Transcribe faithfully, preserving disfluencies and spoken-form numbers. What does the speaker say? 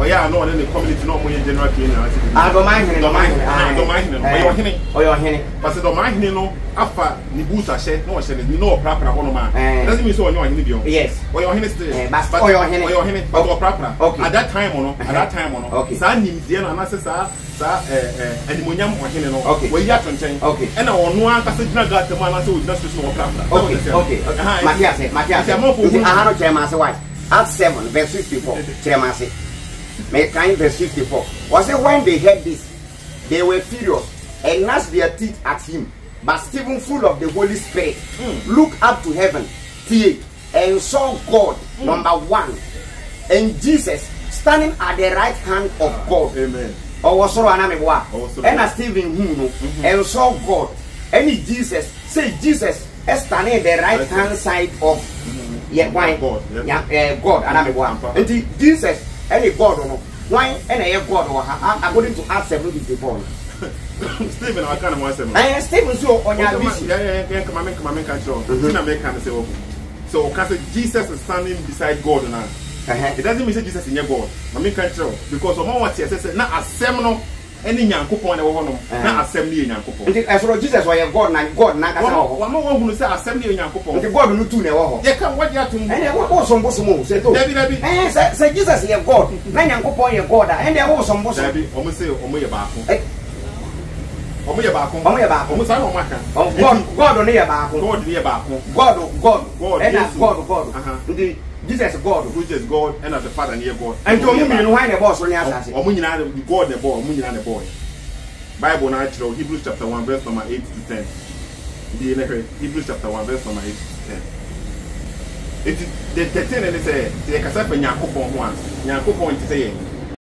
Oh yeah, no, then the community no more general cleaner. I don't mind him. Don't mind. I don't mind him. Oh, you're hitting. Oh, you're hitting. But don't mind him. No, after the boots are shed, no shed. You know, proper one man. Doesn't mean so you're hitting. Yes. Oh, you're hitting still. But oh, you're hitting. Oh, you're hitting. But you're proper. Okay. At that time, no. At that time, no. Okay. Sa nim die na na se sa sa eh eh animonyam o hitting no. Okay. We ya tonchen. Okay. And na ono an kase gina gat man na se we na so so proper. Okay. Okay. Matthias, Matthias. I have chairman say what? Acts seven verse fifty-four. Chairman say. May kind verse fifty-four. Was it when they heard this, they were furious and gnashed their teeth at him. But Stephen, full of the Holy Spirit, mm. looked up to heaven, and saw God, mm. number one, and Jesus standing at the right hand of God. Amen. Or was so and as Stephen who and saw God, and Jesus say Jesus is standing at the right hand side of yeah, why God, yeah, God, and I'm one. And Jesus. Any God or no, why any God or according to Acts seven fifty-four. Stephen, I can't answer. I Stephen so on your mission. Yeah, yeah, yeah, come on, come on, control. So, so, because Jesus is standing beside God now. It doesn't mean Jesus in your God. I mean, control because of what he says, not a seminal. Any young couple on the one, not assembly in young couple. As for Jesus, why God, not God, not one more who say assembly in young couple. The God who do never. They come what you have to and what was some bosom said, say Jesus, your God, nine young couple, your God, and there was some bosom. Almost say, Omoya Baco. Omoya Baco, Omoya Baco, almost I don't matter. God, God on near Baco, God near Baco, God, God, God, and God, God. Jesus is God, which is God, and as the Father near God. And to me, why the boss when you ask or when you know the God, the boy, when you know the boy. Bible natural, Hebrews chapter one, verse number eight to ten. The Hebrews chapter one, verse number eight to ten. It is the thirteen and they say, they can say for Yankopon once. Yankopon to say,